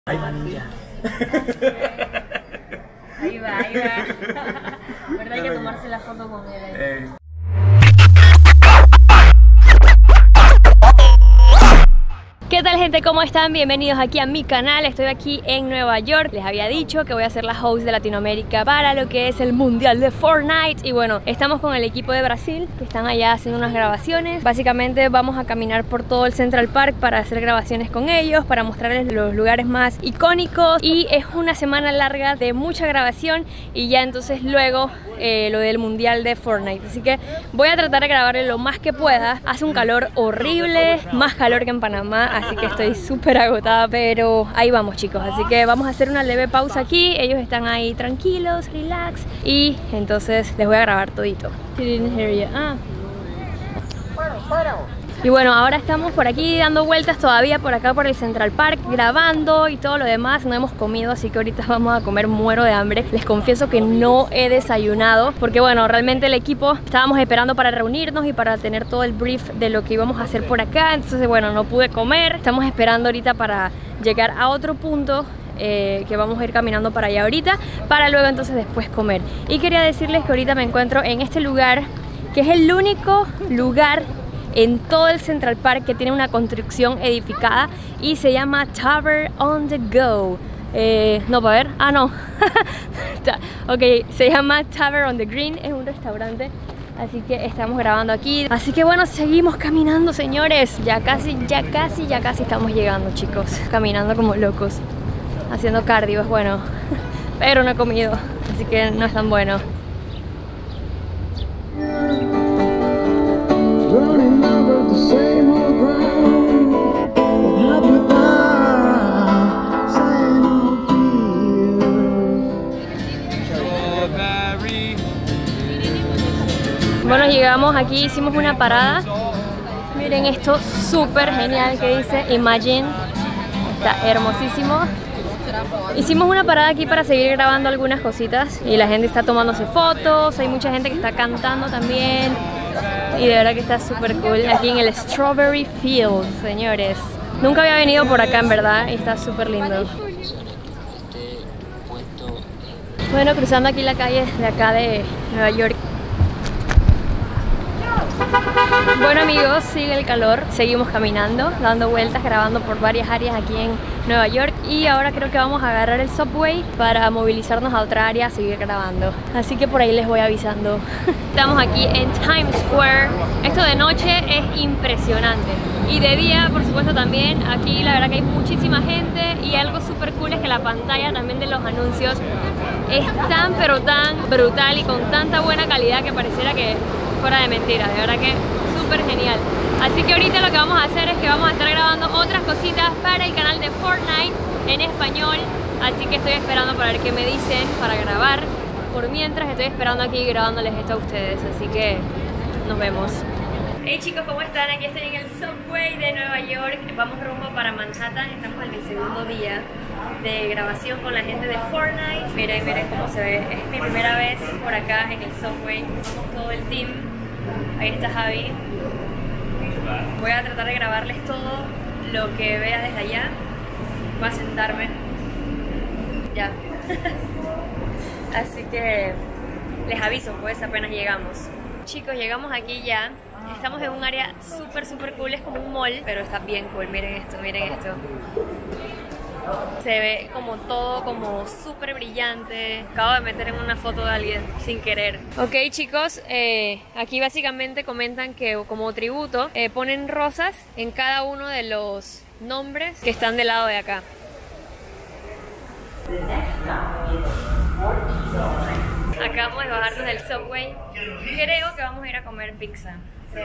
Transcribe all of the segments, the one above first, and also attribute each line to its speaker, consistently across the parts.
Speaker 1: Ahí va, ninja.
Speaker 2: Ahí va, ahí va. ¿Verdad? Hay que tomarse la foto con él. ¿Qué tal, gente? ¿Cómo están? Bienvenidos aquí a mi canal. Estoy aquí en Nueva York. Les había dicho que voy a ser la host de Latinoamérica para lo que es el Mundial de Fortnite. Y bueno, estamos con el equipo de Brasil que están allá haciendo unas grabaciones. Básicamente vamos a caminar por todo el Central Park para hacer grabaciones con ellos, para mostrarles los lugares más icónicos. Y es una semana larga de mucha grabación y ya entonces luego lo del Mundial de Fortnite. Así que voy a tratar de grabarle lo más que pueda. Hace un calor horrible, más calor que en Panamá, así que estoy súper agotada, pero ahí vamos, chicos. Así que vamos a hacer una leve pausa aquí. Ellos están ahí tranquilos, relax, y entonces les voy a grabar todito. Y bueno, ahora estamos por aquí dando vueltas todavía por acá por el Central Park, grabando y todo lo demás. No hemos comido, así que ahorita vamos a comer, muero de hambre. Les confieso que no he desayunado porque bueno, realmente el equipo estábamos esperando para reunirnos y para tener todo el brief de lo que íbamos a hacer por acá. Entonces bueno, no pude comer. Estamos esperando ahorita para llegar a otro punto que vamos a ir caminando para allá ahorita, para luego entonces después comer. Y quería decirles que ahorita me encuentro en este lugar, que es el único lugar en todo el Central Park que tiene una construcción edificada y se llama Tavern on the Go. No, para ver, no. Ok, se llama Tavern on the Green, es un restaurante. Así que estamos grabando aquí. Así que bueno, seguimos caminando, señores. Ya casi estamos llegando, chicos. Caminando como locos, haciendo cardio, es bueno. Pero no he comido, así que no es tan bueno. Bueno, llegamos aquí, hicimos una parada. Miren esto, súper genial, que dice Imagine. Está hermosísimo. Hicimos una parada aquí para seguir grabando algunas cositas y la gente está tomándose fotos. Hay mucha gente que está cantando también. Y de verdad que está súper cool aquí en el Strawberry Field, señores. Nunca había venido por acá, en verdad, y está súper lindo. Bueno, cruzando aquí la calle de acá de Nueva York. Bueno, amigos, sigue el calor. Seguimos caminando, dando vueltas, grabando por varias áreas aquí en Nueva York. Y ahora creo que vamos a agarrar el subway para movilizarnos a otra área a seguir grabando. Así que por ahí les voy avisando. Estamos aquí en Times Square. Esto de noche es impresionante. Y de día, por supuesto, también. Aquí la verdad que hay muchísima gente. Y algo súper cool es que la pantalla también de los anuncios es tan, pero tan brutal y con tanta buena calidad que pareciera que fuera de mentira. De verdad que súper genial. Así que ahorita lo que vamos a hacer es que vamos a estar grabando otras cositas para el canal de Fortnite en español. Así que estoy esperando para ver qué me dicen para grabar. Por mientras estoy esperando aquí grabándoles esto a ustedes. Así que nos vemos. Hey chicos, ¿cómo están? Aquí estoy en el subway de Nueva York. Vamos rumbo para Manhattan. Estamos en el segundo día de grabación con la gente de Fortnite. Miren, miren cómo se ve. Es mi primera vez por acá en el subway. Vamos todo el team. Ahí está Javi. Voy a tratar de grabarles todo lo que vea desde allá. Voy a sentarme. Ya. Así que les aviso, pues apenas llegamos. Chicos, llegamos aquí ya. Estamos en un área súper cool, es como un mall, pero está bien cool. Miren esto, miren esto. Se ve como todo como súper brillante. Acabo de meter en una foto de alguien sin querer. Ok, chicos, aquí básicamente comentan que como tributo ponen rosas en cada uno de los nombres que están del lado de acá. Acabamos de bajarnos del subway. Creo que vamos a ir a comer pizza.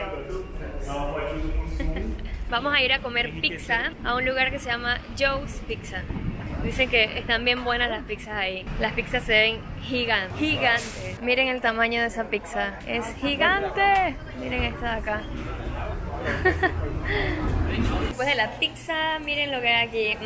Speaker 2: Vamos a ir a comer pizza a un lugar que se llama Joe's Pizza. Dicen que están bien buenas las pizzas ahí. Las pizzas se ven gigantes. Miren el tamaño de esa pizza. Es gigante. Miren esta de acá. Después de la pizza, miren lo que hay aquí.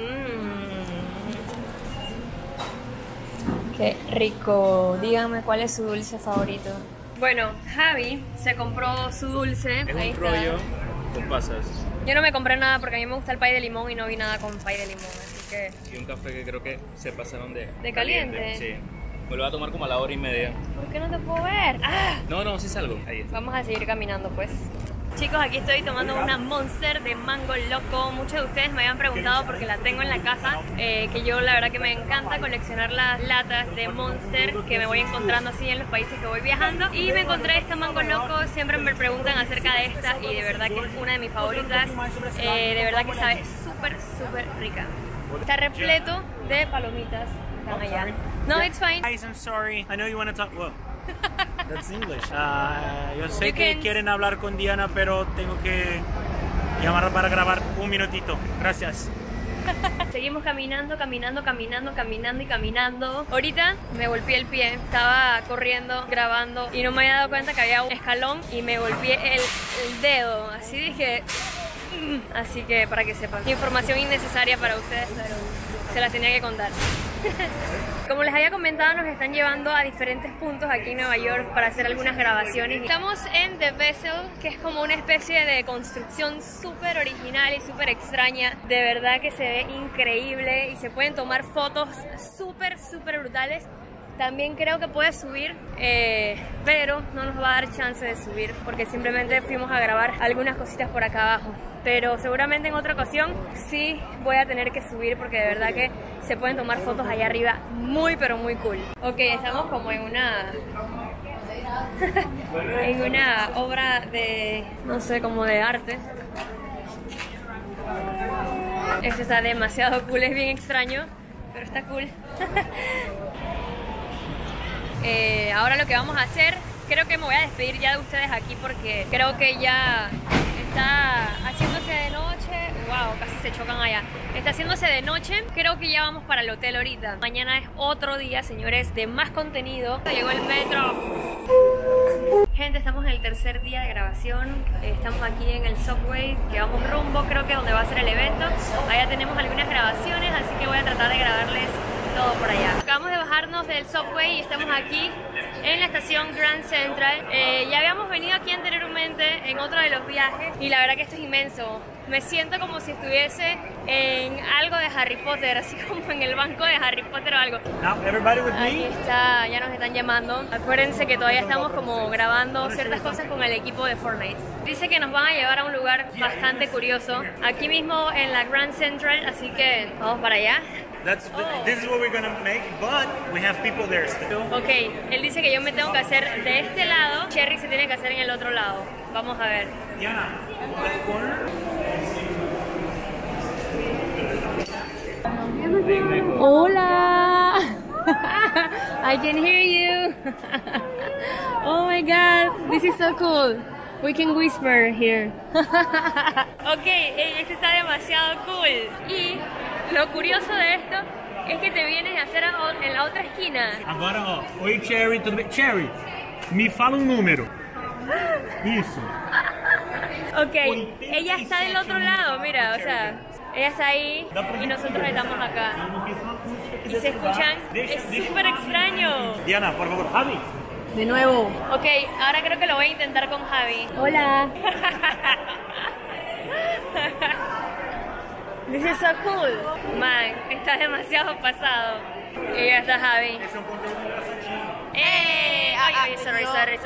Speaker 2: Qué rico. Díganme cuál es su dulce favorito. Bueno, Javi se compró su dulce.
Speaker 1: Es un rollo con pasas.
Speaker 2: Yo no me compré nada porque a mí me gusta el pay de limón y no vi nada con pay de limón. Así ¿Qué?
Speaker 1: Y un café que creo que se pasaron de
Speaker 2: caliente.
Speaker 1: Sí. Me lo voy a tomar como a la 1:30.
Speaker 2: ¿Por qué no te puedo ver? ¡Ah!
Speaker 1: No, sí salgo. Ahí está.
Speaker 2: Vamos a seguir caminando pues. Chicos, aquí estoy tomando una Monster de mango loco. Muchos de ustedes me habían preguntado porque la tengo en la casa, que yo la verdad que me encanta coleccionar las latas de Monster que me voy encontrando así en los países que voy viajando. Y me encontré esta mango loco, siempre me preguntan acerca de esta y de verdad que es una de mis favoritas. De verdad que sabe súper rica. Está repleto de palomitas. Están allá. No, it's fine.
Speaker 3: Guys, I'm sorry. I know you want to talk. Well, that's English. Yo sé
Speaker 2: You
Speaker 3: que
Speaker 2: can-
Speaker 3: quieren hablar con Diana, pero tengo que llamarla para grabar un minutito. Gracias.
Speaker 2: Seguimos caminando. Ahorita me golpeé el pie, estaba corriendo, grabando y no me había dado cuenta que había un escalón y me golpeé el dedo. Así dije, así que para que sepan, información innecesaria para ustedes, pero se las tenía que contar. Como les había comentado, nos están llevando a diferentes puntos aquí en Nueva York para hacer algunas grabaciones. Estamos en The Vessel, que es como una especie de construcción súper original y súper extraña. De verdad que se ve increíble y se pueden tomar fotos súper brutales. También creo que puede subir, pero no nos va a dar chance de subir porque simplemente fuimos a grabar algunas cositas por acá abajo. Pero seguramente en otra ocasión sí voy a tener que subir porque de verdad que se pueden tomar fotos allá arriba pero muy cool. Ok, estamos como en una en una obra de, no sé, como de arte. Esto está demasiado cool, es bien extraño, pero está cool. Ahora lo que vamos a hacer, creo que me voy a despedir ya de ustedes aquí porque creo que ya está haciéndose de noche. Wow, casi se chocan allá. Está haciéndose de noche, creo que ya vamos para el hotel ahorita. Mañana es otro día, señores, de más contenido. Llegó el metro. Gente, estamos en el tercer día de grabación. Estamos aquí en el subway que vamos rumbo, creo que donde va a ser el evento. Allá tenemos algunas grabaciones, así que voy a tratar de grabarles todo por allá. Acabamos de bajarnos del subway y estamos aquí en la estación Grand Central. Ya habíamos venido aquí anteriormente en otro de los viajes y la verdad que esto es inmenso. Me siento como si estuviese en algo de Harry Potter, así como en el banco de Harry Potter o algo.
Speaker 3: Now, everybody with
Speaker 2: Aquí
Speaker 3: me.
Speaker 2: está, ya nos están llamando. Acuérdense que todavía estamos como grabando ciertas cosas con el equipo de Fortnite. Dice que nos van a llevar a un lugar bastante curioso, aquí mismo en la Grand Central, así que vamos para allá.
Speaker 3: This is what we're gonna make, but we have people there still.
Speaker 2: Ok, él dice que yo me tengo que hacer de este lado, Cherry se tiene que hacer en el otro lado. Vamos a ver.
Speaker 3: Diana, that corner.
Speaker 2: Hola! I can hear you! Oh my god, this is so cool. We can whisper here. Ok, esto está demasiado cool. Y lo curioso de esto es que te vienes a hacer en la otra esquina.
Speaker 3: Agora, ó. Oi, Cherry, tudo bem? Cherry, me fala um número. Isso.
Speaker 2: Ok, ella está del otro lado, mira, o sea, ella está ahí y nosotros estamos acá. ¿Y se escuchan? Es súper extraño.
Speaker 3: Diana, por favor, Javi.
Speaker 2: De nuevo. Ok, ahora creo que lo voy a intentar con Javi. Hola. This is so cool. Man, está demasiado pasado. Y ya está Javi. Oye, sorry.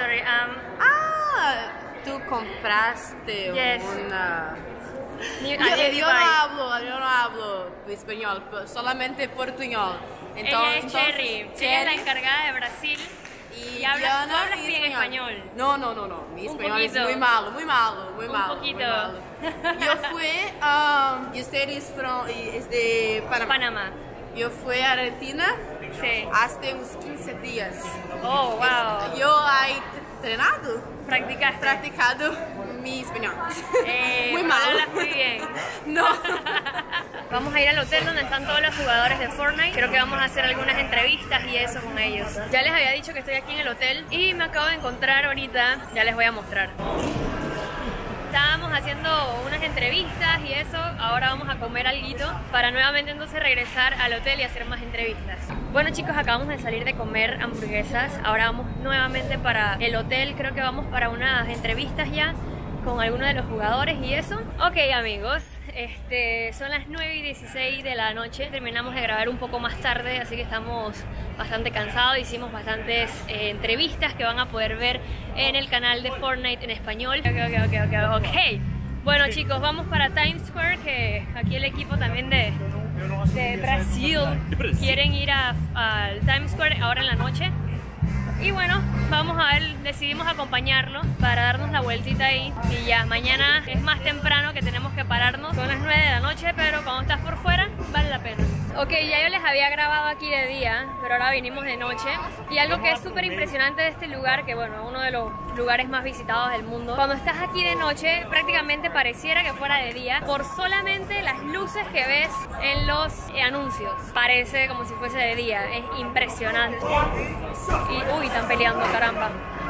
Speaker 4: Tú compraste
Speaker 2: Yes.
Speaker 4: una...
Speaker 2: Yo
Speaker 4: yo no hablo español, solamente portuñol.
Speaker 2: ella es Cherry. Ella es la encargada de Brasil. Y tú hablas bien español.
Speaker 4: No, mi español es
Speaker 2: poquito.
Speaker 4: muy malo.
Speaker 2: Un poquito.
Speaker 4: Muy malo. Yo fui, ustedes es de
Speaker 2: Panamá.
Speaker 4: Yo fui a Argentina
Speaker 2: Sí.
Speaker 4: hace unos 15 días.
Speaker 2: Oh, wow.
Speaker 4: Yo he practicado mi español. Muy
Speaker 2: no
Speaker 4: malo.
Speaker 2: hablas muy bien.
Speaker 4: No.
Speaker 2: Vamos a ir al hotel donde están todos los jugadores de Fortnite. Creo que vamos a hacer algunas entrevistas y eso con ellos. Ya les había dicho que estoy aquí en el hotel y me acabo de encontrar ahorita. Ya les voy a mostrar. Estábamos haciendo unas entrevistas y eso. Ahora vamos a comer alguito para nuevamente entonces regresar al hotel y hacer más entrevistas. Bueno chicos, acabamos de salir de comer hamburguesas. Ahora vamos nuevamente para el hotel. Creo que vamos para unas entrevistas ya con algunos de los jugadores y eso. Ok amigos, son las 9:16 de la noche. Terminamos de grabar un poco más tarde, así que estamos bastante cansados. Hicimos bastantes entrevistas que van a poder ver en el canal de Fortnite en español. Ok. Bueno chicos, vamos para Times Square, que aquí el equipo también de Brasil quieren ir al Times Square ahora en la noche. Y bueno, vamos a ver, decidimos acompañarlo para darnos la vueltita ahí. Y ya, mañana es más temprano que tenemos que pararnos. Son las 9 de la noche, pero cuando estás por fuera, vale la pena. Ok, ya yo les había grabado aquí de día, pero ahora vinimos de noche. Y algo que es súper impresionante de este lugar, que bueno, es uno de los lugares más visitados del mundo. Cuando estás aquí de noche, prácticamente pareciera que fuera de día, por solamente las luces que ves en los anuncios. Parece como si fuese de día, es impresionante. Y, uy, están peleando, caramba.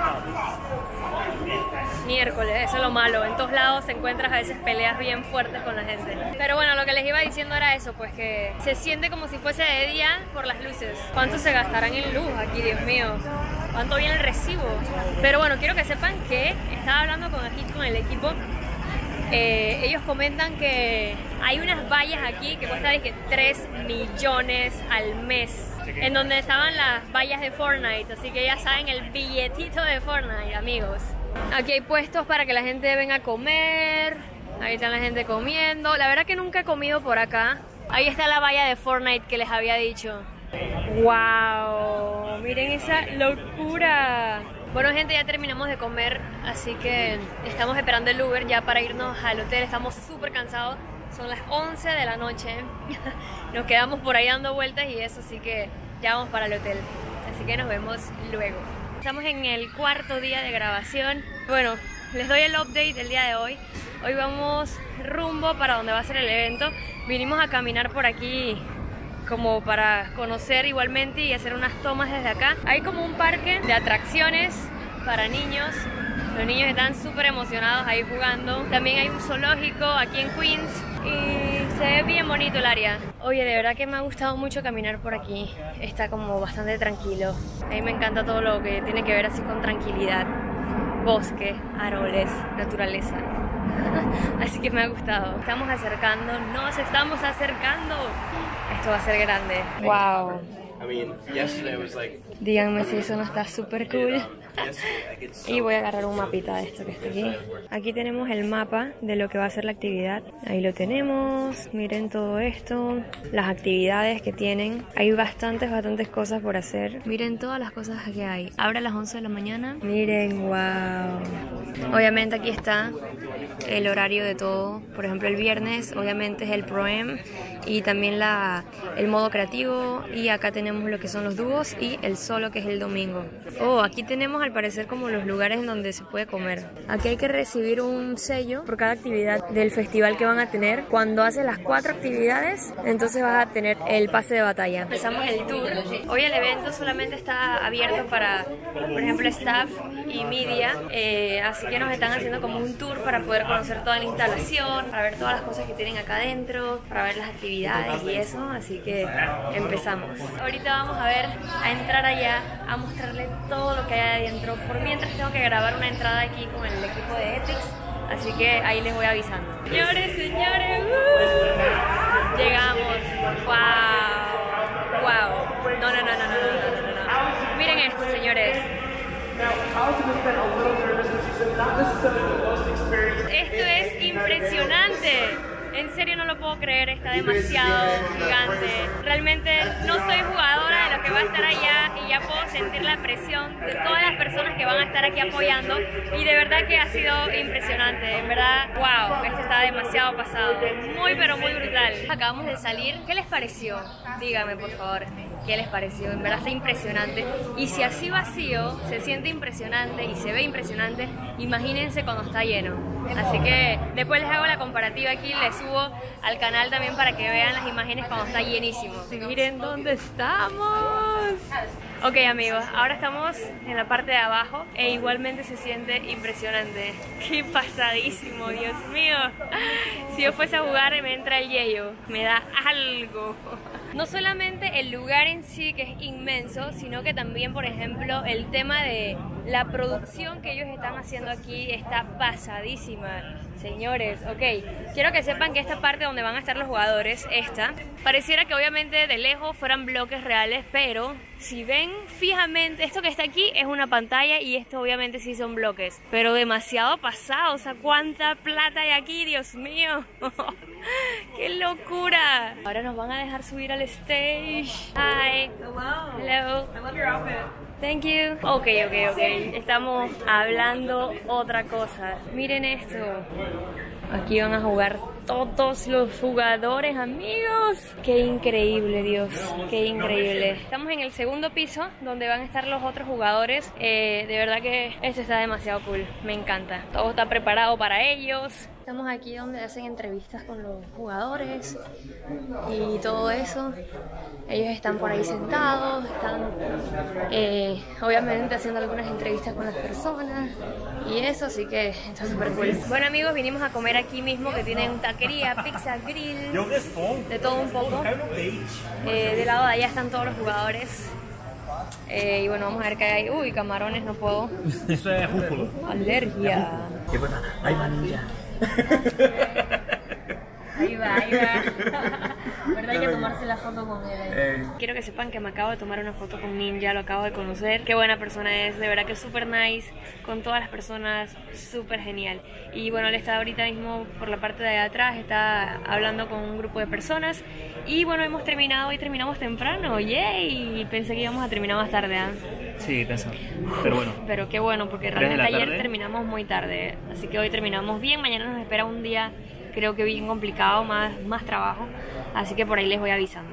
Speaker 2: Miércoles, eso es lo malo. En todos lados te encuentras a veces peleas bien fuertes con la gente. Pero bueno, lo que les iba diciendo era eso, pues que se siente como si fuese de día por las luces. ¿Cuánto se gastarán en luz aquí, Dios mío? ¿Cuánto viene el recibo? Pero bueno, quiero que sepan que estaba hablando con el equipo. Ellos comentan que hay unas vallas aquí que cuestan 3 millones al mes, en donde estaban las vallas de Fortnite, así que ya saben el billetito de Fortnite, amigos. Aquí hay puestos para que la gente venga a comer. Ahí está la gente comiendo. La verdad que nunca he comido por acá. Ahí está la valla de Fortnite que les había dicho. ¡Wow! Miren esa locura. Bueno gente, ya terminamos de comer, así que estamos esperando el Uber ya para irnos al hotel. Estamos súper cansados, son las 11 de la noche. Nos quedamos por ahí dando vueltas y eso, así que ya vamos para el hotel. Así que nos vemos luego. Estamos en el cuarto día de grabación. Bueno, les doy el update del día de hoy. Hoy vamos rumbo para donde va a ser el evento. Vinimos a caminar por aquí como para conocer igualmente y hacer unas tomas desde acá. Hay como un parque de atracciones para niños. Los niños están súper emocionados ahí jugando. También hay un zoológico aquí en Queens y se ve bien bonito el área. Oye, de verdad que me ha gustado mucho caminar por aquí. Está como bastante tranquilo. A mí me encanta todo lo que tiene que ver así con tranquilidad. Bosque, árboles, naturaleza. Así que me ha gustado. Estamos acercando, nos estamos acercando. Esto va a ser grande. Wow. Díganme si eso no está súper cool. Y voy a agarrar un mapita de esto que está aquí. Aquí tenemos el mapa de lo que va a ser la actividad. Ahí lo tenemos. Miren todo esto. Las actividades que tienen. Hay bastantes cosas por hacer. Miren todas las cosas que hay. Abre a las 11 de la mañana. Miren, wow. Obviamente aquí está el horario de todo. Por ejemplo, el viernes obviamente es el Pro-Am y también el modo creativo. Y acá tenemos lo que son los dúos y el solo, que es el domingo. Oh, aquí tenemos al parecer como los lugares en donde se puede comer. Aquí hay que recibir un sello por cada actividad del festival que van a tener. Cuando haces las 4 actividades, entonces vas a tener el pase de batalla. Empezamos el tour. Hoy el evento solamente está abierto para, por ejemplo, staff y media. Así que nos están haciendo como un tour para poder conocer toda la instalación, para ver todas las cosas que tienen acá adentro, para ver las actividades y eso. Así que empezamos. Ahorita vamos a entrar allá, a mostrarle todo lo que hay adentro. Por mientras tengo que grabar una entrada aquí con el equipo de Ethics, así que ahí les voy avisando. Señores, llegamos. Wow. No. Miren esto, señores. Esto es impresionante. En serio no lo puedo creer, está demasiado gigante. Realmente no soy jugadora de lo que va a estar allá y ya puedo sentir la presión de todas las personas que van a estar aquí apoyando y de verdad que ha sido impresionante. En verdad, wow, esto está demasiado pasado. Muy pero muy brutal. Acabamos de salir. ¿Qué les pareció? Díganme por favor. ¿Qué les pareció? En verdad está impresionante. Y si así vacío se siente impresionante y se ve impresionante, imagínense cuando está lleno. Así que después les hago la comparativa aquí, les subo al canal también para que vean las imágenes cuando está llenísimo. Miren dónde estamos. Ok amigos, ahora estamos en la parte de abajo e igualmente se siente impresionante. ¡Qué pasadísimo, Dios mío! Si yo fuese a jugar me entra el yello, me da algo. No solamente el lugar en sí, que es inmenso, sino que también, por ejemplo, el tema de la producción que ellos están haciendo aquí está pasadísima. Señores, ok, quiero que sepan que esta parte donde van a estar los jugadores, pareciera que obviamente de lejos fueran bloques reales, pero si ven fijamente, esto que está aquí es una pantalla y esto obviamente sí son bloques, pero demasiado pasado, o sea, cuánta plata hay aquí, Dios mío. ¡Qué locura! Ahora nos van a dejar subir al stage. Hi. Hello. I love your outfit. Thank you. Ok. Estamos hablando otra cosa. Miren esto. Aquí van a jugar todos los jugadores, amigos. Qué increíble, Dios. Qué increíble. Estamos en el segundo piso donde van a estar los otros jugadores. De verdad que esto está demasiado cool. Me encanta. Todo está preparado para ellos. Estamos aquí donde hacen entrevistas con los jugadores y todo eso. Ellos están por ahí sentados, están obviamente haciendo algunas entrevistas con las personas y eso, así que está súper cool. Bueno amigos, vinimos a comer aquí mismo, que tienen taquería, pizza, grill, de todo un poco. Del lado de allá están todos los jugadores. Y bueno, vamos a ver qué hay. Uy, camarones, no puedo.
Speaker 3: Eso es júsculo.
Speaker 2: Alergia.
Speaker 3: ¿Qué pasa? Hay manilla.
Speaker 2: Ahí va. ¿Verdad? Hay que tomarse la foto con él. Quiero que sepan que me acabo de tomar una foto con Ninja, lo acabo de conocer. Qué buena persona es, de verdad que es súper nice. Con todas las personas, súper genial. Y bueno, él está ahorita mismo por la parte de atrás, está hablando con un grupo de personas. Y bueno, hemos terminado y terminamos temprano. ¡Yay! Pensé que íbamos a terminar más tarde, ¿eh?
Speaker 1: Sí, pensaba. Pero bueno.
Speaker 2: Pero qué bueno, porque realmente ayer terminamos muy tarde. Así que hoy terminamos bien. Mañana nos espera un día, creo que bien complicado, más trabajo. Así que por ahí les voy avisando.